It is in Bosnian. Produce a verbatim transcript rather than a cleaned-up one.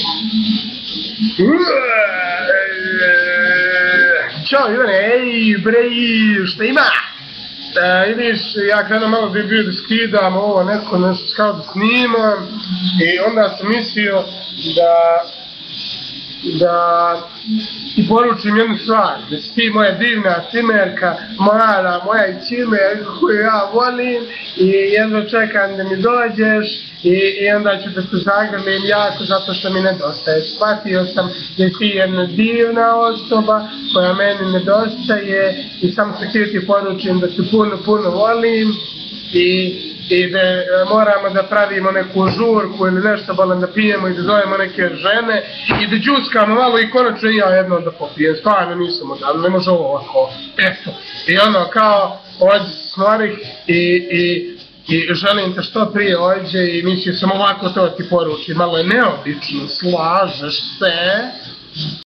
Ćao Ivane, ej bre, šta ima? Da, vidiš, ja krenuo malo bi bio da skidam ovo, neko nešto kao da snimam i onda sam mislio da da ti poručim jednu stvar, da si ti moja divna cimerka, mala moja i cimer koju ja volim i jedno čekam da mi dođeš i, i onda ću da se zagrlim jako zato što mi nedostaješ. Shvatio sam da si jedna divna osoba koja meni nedostaje i samo se htio ti poručim da te puno puno volim i i da moramo da pravimo neku žurku ili nešto bolan da pijemo i da zovemo neke žene i da džuskamo malo i konačno i ja jedno da popijem, stvarno nisam odavno, ne može ovo ovako, eto. I ono kao, ovdje se smorih i, i, i želim te što prije ovdje i mislio sam ovako to ti poručiti, malo je neobično, slažeš se?